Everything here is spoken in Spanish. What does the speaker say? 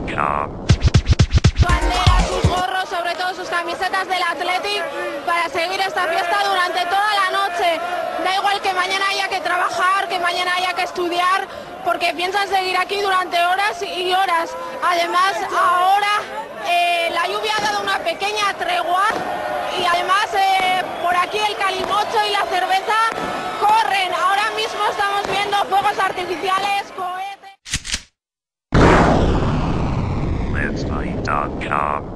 Banderas, sus gorros, sobre todo sus camisetas del Athletic, para seguir esta fiesta durante toda la noche. Da igual que mañana haya que trabajar, que mañana haya que estudiar, porque piensan seguir aquí durante horas y horas. Además, ahora la lluvia ha dado una pequeña tregua y además por aquí el calimocho y la cerveza corren. Ahora mismo estamos viendo fuegos artificiales, cohetes. Letsplay.com